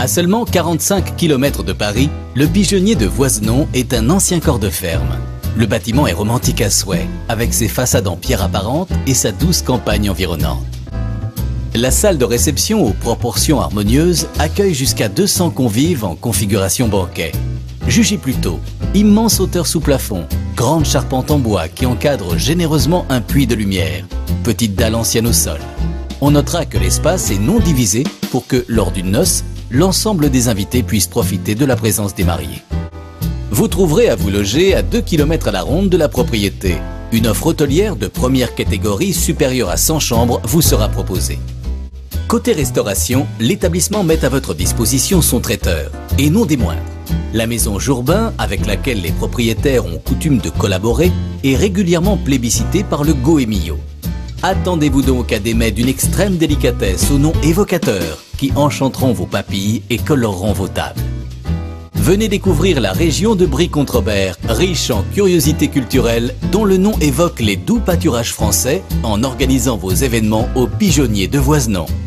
À seulement 45 km de Paris, le pigeonnier de Voisenon est un ancien corps de ferme. Le bâtiment est romantique à souhait, avec ses façades en pierre apparente et sa douce campagne environnante. La salle de réception aux proportions harmonieuses accueille jusqu'à 200 convives en configuration banquet. Jugez plutôt, immense hauteur sous plafond, grande charpente en bois qui encadre généreusement un puits de lumière, petite dalle ancienne au sol. On notera que l'espace est non divisé pour que, lors d'une noce, l'ensemble des invités puissent profiter de la présence des mariés. Vous trouverez à vous loger à 2 km à la ronde de la propriété. Une offre hôtelière de première catégorie supérieure à 100 chambres vous sera proposée. Côté restauration, l'établissement met à votre disposition son traiteur, et non des moindres. La maison Jourbin, avec laquelle les propriétaires ont coutume de collaborer, est régulièrement plébiscitée par le Goemio. Attendez-vous donc à des mets d'une extrême délicatesse au nom évocateur qui enchanteront vos papilles et coloreront vos tables. Venez découvrir la région de Brie-Contrebert, riche en curiosités culturelles dont le nom évoque les doux pâturages français en organisant vos événements au Pigeonnier de Voisenon.